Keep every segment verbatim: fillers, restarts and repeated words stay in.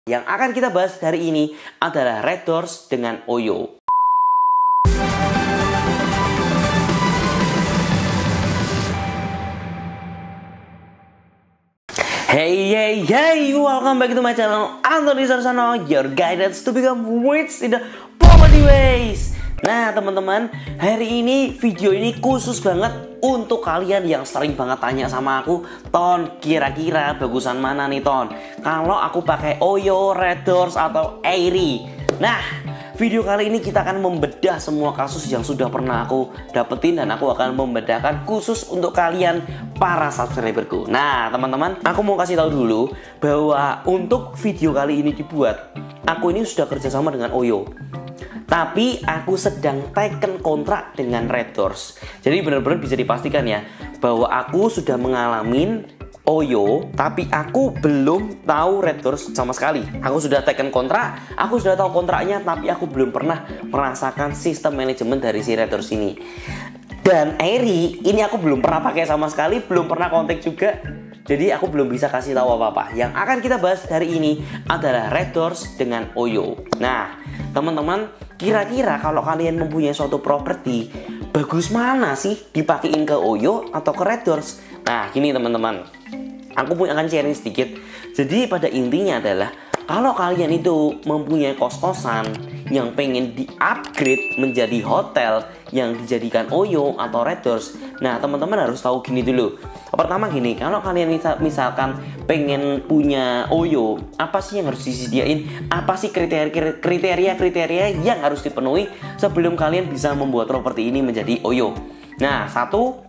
Yang akan kita bahas hari ini adalah Red Doors dengan Oyo. Hey, hey, hey, welcome back to my channel Anthony Sarsano, your guidance to become rich in the poverty ways. Nah teman-teman, hari ini video ini khusus banget untuk kalian yang sering banget tanya sama aku, Ton, kira-kira bagusan mana nih Ton? Kalau aku pakai Oyo, Red Doors, atau Airy. Nah, video kali ini kita akan membedah semua kasus yang sudah pernah aku dapetin, dan aku akan membedahkan khusus untuk kalian para subscriberku. Nah teman-teman, aku mau kasih tahu dulu bahwa untuk video kali ini dibuat, aku ini sudah kerjasama dengan Oyo, tapi aku sedang teken kontrak dengan Red Doors. Jadi benar-benar bisa dipastikan ya bahwa aku sudah mengalami Oyo, tapi aku belum tahu Red Doors sama sekali. Aku sudah teken kontrak, aku sudah tahu kontraknya, tapi aku belum pernah merasakan sistem manajemen dari si Red Doors ini. Dan Airy ini aku belum pernah pakai sama sekali, belum pernah kontak juga. Jadi aku belum bisa kasih tahu apa-apa. Yang akan kita bahas hari ini adalah Red Doors dengan Oyo. Nah teman-teman, kira-kira kalau kalian mempunyai suatu properti, bagus mana sih dipakein ke Oyo atau ke Red Doors? Nah gini teman-teman, aku punya akan sharing sedikit. Jadi pada intinya adalah, kalau kalian itu mempunyai kos-kosan yang pengen di-upgrade menjadi hotel yang dijadikan Oyo atau Red Doors, nah teman-teman harus tahu gini dulu. Pertama gini, kalau kalian misal, misalkan pengen punya Oyo, apa sih yang harus disediain? Apa sih kriteria-kriteria yang harus dipenuhi sebelum kalian bisa membuat properti ini menjadi Oyo? Nah, satu,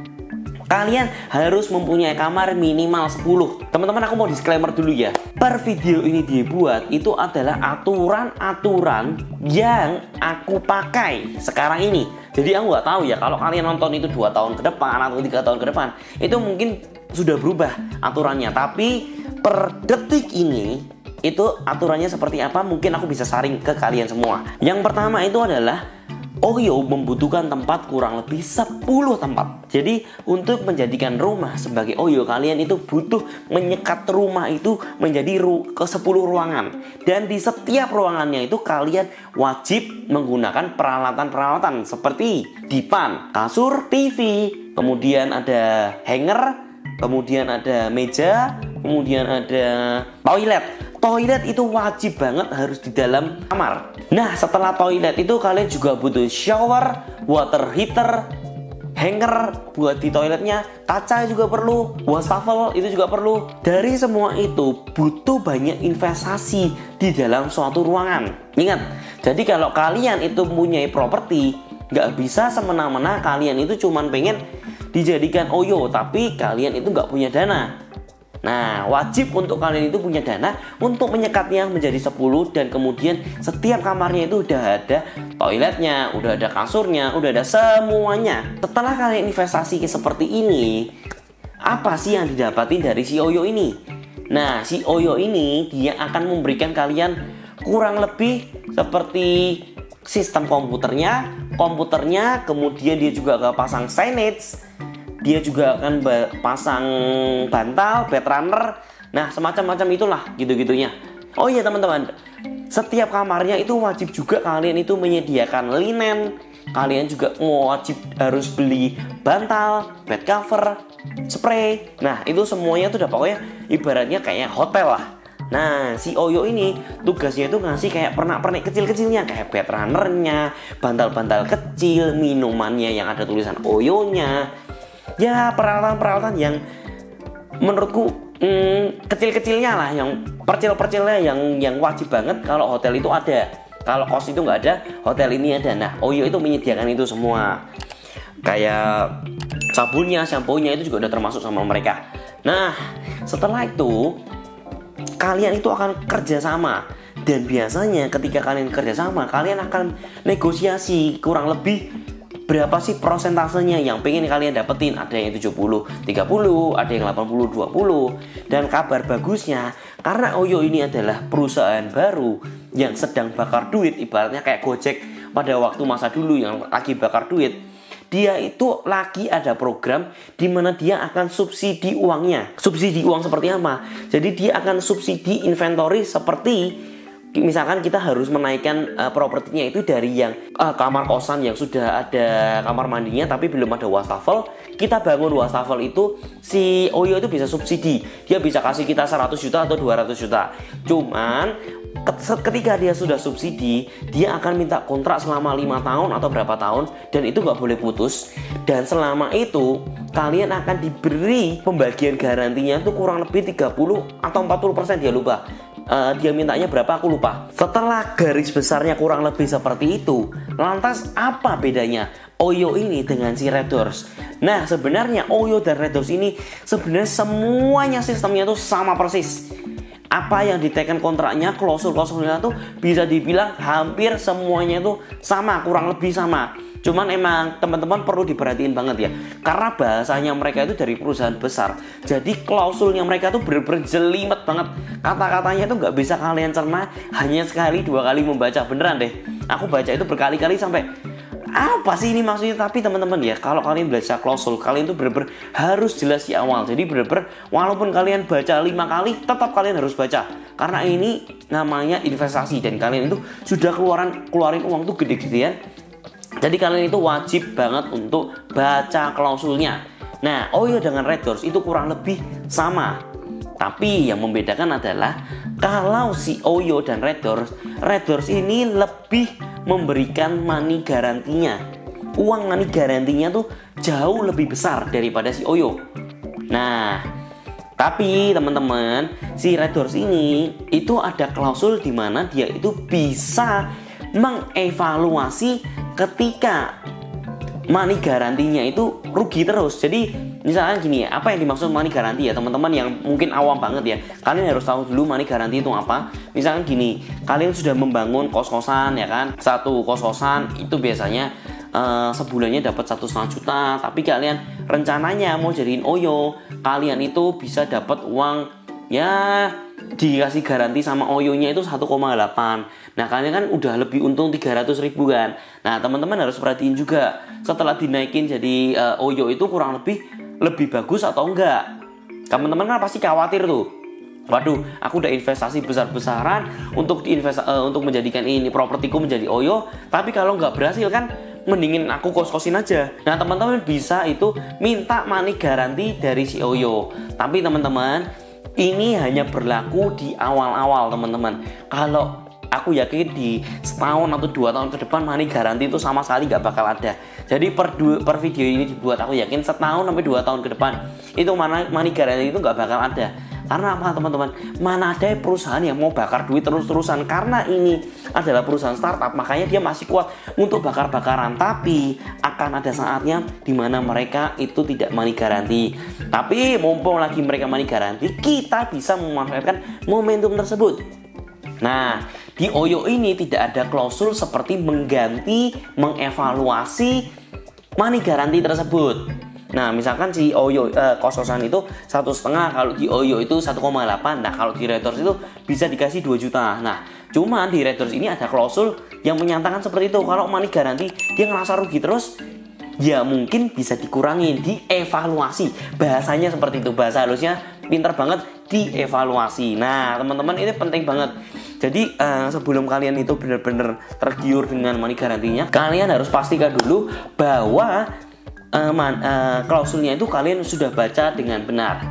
kalian harus mempunyai kamar minimal sepuluh. Teman-teman, aku mau disclaimer dulu ya. Per video ini dibuat itu adalah aturan-aturan yang aku pakai sekarang ini. Jadi aku nggak tahu ya, kalau kalian nonton itu dua tahun ke depan atau tiga tahun ke depan, itu mungkin sudah berubah aturannya. Tapi per detik ini, itu aturannya seperti apa, mungkin aku bisa sharing ke kalian semua. Yang pertama itu adalah Oyo membutuhkan tempat kurang lebih sepuluh tempat. Jadi untuk menjadikan rumah sebagai Oyo, kalian itu butuh menyekat rumah itu menjadi ru ke sepuluh ruangan. Dan di setiap ruangannya itu kalian wajib menggunakan peralatan-peralatan seperti dipan, kasur, T V, kemudian ada hanger, kemudian ada meja, kemudian ada toilet. Toilet itu wajib banget harus di dalam kamar. Nah setelah toilet itu kalian juga butuh shower, water heater, hanger buat di toiletnya, kaca juga perlu, wastafel itu juga perlu. Dari semua itu butuh banyak investasi di dalam suatu ruangan. Ingat, jadi kalau kalian itu punya properti, nggak bisa semena-mena kalian itu cuman pengen dijadikan Oyo, tapi kalian itu nggak punya dana. Nah, wajib untuk kalian itu punya dana untuk menyekatnya menjadi sepuluh, dan kemudian setiap kamarnya itu udah ada toiletnya, udah ada kasurnya, udah ada semuanya. Setelah kalian investasi seperti ini, apa sih yang didapatin dari si Oyo ini? Nah, si Oyo ini dia akan memberikan kalian kurang lebih seperti sistem komputernya, komputernya, kemudian dia juga akan pasang signage. Dia juga akan pasang bantal, bed runner, nah semacam-macam itulah gitu-gitunya. Oh iya teman-teman, setiap kamarnya itu wajib juga kalian itu menyediakan linen. Kalian juga wajib harus beli bantal, bed cover, spray. Nah itu semuanya tuh udah pokoknya ibaratnya kayak hotel lah. Nah si Oyo ini tugasnya itu ngasih kayak pernak-pernik kecil-kecilnya, kayak bed runnernya, bantal-bantal kecil, minumannya yang ada tulisan Oyonya. Ya peralatan-peralatan yang menurutku hmm, kecil-kecilnya lah, yang percil-percilnya yang yang wajib banget kalau hotel itu ada. Kalau kos itu nggak ada, hotel ini ada. Nah Oyo itu menyediakan itu semua. Kayak sabunnya, shampoo-nya itu juga udah termasuk sama mereka. Nah setelah itu kalian itu akan kerjasama. Dan biasanya ketika kalian kerjasama, kalian akan negosiasi kurang lebih berapa sih prosentasenya yang pengen kalian dapetin. Ada yang tujuh puluh tiga puluh, ada yang delapan puluh dua puluh. Dan kabar bagusnya, karena Oyo ini adalah perusahaan baru yang sedang bakar duit, ibaratnya kayak Gojek pada waktu masa dulu yang lagi bakar duit. dia itu lagi ada program di mana dia akan subsidi uangnya. Subsidi uang seperti apa? Jadi dia akan subsidi inventory seperti misalkan kita harus menaikkan uh, propertinya itu dari yang uh, kamar kosan yang sudah ada kamar mandinya tapi belum ada wastafel, kita bangun wastafel itu si Oyo itu bisa subsidi. Dia bisa kasih kita seratus juta atau dua ratus juta. Cuman ketika dia sudah subsidi, dia akan minta kontrak selama lima tahun atau berapa tahun, dan itu nggak boleh putus. Dan selama itu kalian akan diberi pembagian garantinya itu kurang lebih tiga puluh atau empat puluh persen, dia lupa. Uh, dia mintanya berapa aku lupa. Setelah garis besarnya kurang lebih seperti itu, lantas apa bedanya Oyo ini dengan si Red Doors? Nah, sebenarnya Oyo dan Red Doors ini sebenarnya semuanya sistemnya tuh sama persis. Apa yang diteken kontraknya, klausul-klausulnya tuh bisa dibilang hampir semuanya tuh sama, kurang lebih sama. Cuman emang teman-teman perlu diperhatiin banget ya, karena bahasanya mereka itu dari perusahaan besar. Jadi klausulnya mereka tuh bener-bener jelimet banget. Kata-katanya tuh nggak bisa kalian cerna hanya sekali dua kali membaca. Beneran deh, aku baca itu berkali-kali sampai apa sih ini maksudnya. Tapi teman-teman ya, kalau kalian baca klausul, kalian tuh bener-bener harus jelas di awal. Jadi bener-bener walaupun kalian baca lima kali, tetap kalian harus baca, karena ini namanya investasi dan kalian itu sudah keluaran keluarin uang tuh gede-gedean. Jadi kalian itu wajib banget untuk baca klausulnya. Nah, Oyo dengan Red Doors itu kurang lebih sama. Tapi yang membedakan adalah kalau si Oyo dan Red Doors, Red Doors ini lebih memberikan money garantinya. Uang money garantinya tuh jauh lebih besar daripada si Oyo. Nah, tapi teman-teman, si Red Doors ini itu ada klausul di mana dia itu bisa mengevaluasi ketika money garantinya itu rugi terus. Jadi misalnya gini ya, apa yang dimaksud money garanti ya teman-teman yang mungkin awam banget ya, kalian harus tahu dulu money garanti itu apa. Misalnya gini, kalian sudah membangun kos-kosan ya kan, satu kos-kosan itu biasanya uh, sebulannya dapat satu setengah juta, tapi kalian rencananya mau jadiin Oyo, kalian itu bisa dapat uang ya dikasih garanti sama Oyonya itu satu koma delapan. Nah kalian kan udah lebih untung tiga ratus ribu kan. Nah teman-teman harus perhatiin juga, setelah dinaikin jadi uh, Oyo itu kurang lebih lebih bagus atau enggak. Teman-teman kan pasti khawatir tuh, waduh aku udah investasi besar-besaran untuk diinvest uh, untuk menjadikan ini propertiku menjadi Oyo, tapi kalau nggak berhasil kan mendingin aku kos-kosin aja. Nah teman-teman bisa itu minta money garanti dari si Oyo. Tapi teman-teman, ini hanya berlaku di awal-awal teman-teman. Kalau aku yakin di setahun atau dua tahun ke depan money garanti itu sama sekali nggak bakal ada. Jadi per, per video ini dibuat, aku yakin setahun sampai dua tahun ke depan itu mana money garanti itu nggak bakal ada. Karena apa teman-teman? Mana ada perusahaan yang mau bakar duit terus-terusan. Karena ini adalah perusahaan startup, makanya dia masih kuat untuk bakar-bakaran. Tapi akan ada saatnya dimana mereka itu tidak money garanti. Tapi mumpung lagi mereka money garanti, kita bisa memanfaatkan momentum tersebut. Nah, di Oyo ini tidak ada klausul seperti mengganti, mengevaluasi money garanti tersebut. Nah, misalkan si Oyo eh, kos-kosan itu satu setengah, kalau di Oyo itu satu koma delapan. Nah, kalau di Red Doors itu bisa dikasih dua juta. Nah, cuman di Red Doors ini ada klausul yang menyatakan seperti itu. Kalau money garanti dia ngerasa rugi terus, ya mungkin bisa dikurangin, dievaluasi. Bahasanya seperti itu, bahasa halusnya pinter banget, dievaluasi. Nah, teman-teman ini penting banget. Jadi uh, sebelum kalian itu benar-benar tergiur dengan money garantinya, kalian harus pastikan dulu bahwa uh, man, uh, klausulnya itu kalian sudah baca dengan benar.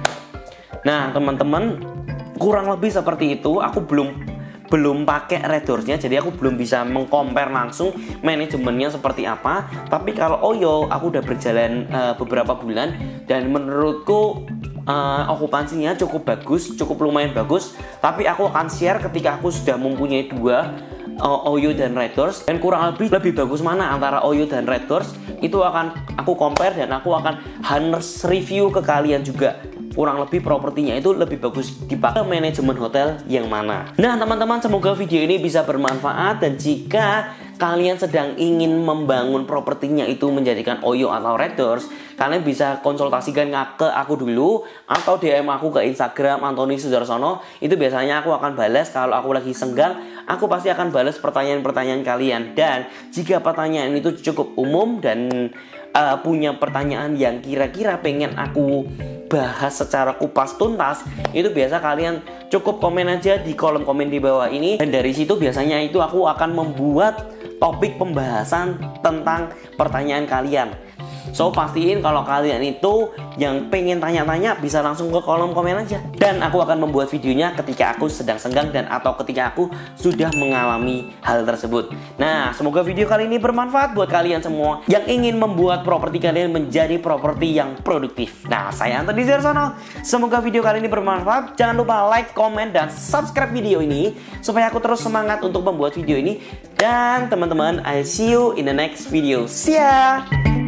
Nah teman-teman, kurang lebih seperti itu. Aku belum belum pakai Red Doors-nya, jadi aku belum bisa mengcompare langsung manajemennya seperti apa. Tapi kalau Oyo aku udah berjalan uh, beberapa bulan dan menurutku Uh, okupansinya cukup bagus, cukup lumayan bagus. Tapi aku akan share ketika aku sudah mempunyai dua, uh, Oyo dan Red Doors, dan kurang lebih lebih bagus mana antara Oyo dan Red Doors itu akan aku compare dan aku akan harus review ke kalian juga. Kurang lebih propertinya itu lebih bagus dipakai manajemen hotel yang mana. Nah teman-teman, semoga video ini bisa bermanfaat, dan jika kalian sedang ingin membangun propertinya itu menjadikan Oyo atau Red Doors, kalian bisa konsultasikan ke aku dulu atau D M aku ke Instagram Antoni Sudarsono. Itu biasanya aku akan balas. Kalau aku lagi senggang, aku pasti akan balas pertanyaan-pertanyaan kalian. Dan jika pertanyaan itu cukup umum dan uh, punya pertanyaan yang kira-kira pengen aku bahas secara kupas tuntas, itu biasa kalian cukup komen aja di kolom komen di bawah ini, dan dari situ biasanya itu aku akan membuat topik pembahasan tentang pertanyaan kalian. So pastiin kalau kalian itu yang pengen tanya-tanya bisa langsung ke kolom komen aja, dan aku akan membuat videonya ketika aku sedang senggang dan atau ketika aku sudah mengalami hal tersebut. Nah, semoga video kali ini bermanfaat buat kalian semua yang ingin membuat properti kalian menjadi properti yang produktif. Nah, saya Anthony Zersono. Semoga video kali ini bermanfaat. Jangan lupa like, komen, dan subscribe video ini supaya aku terus semangat untuk membuat video ini. Dan teman-teman, I'll see you in the next video. See ya!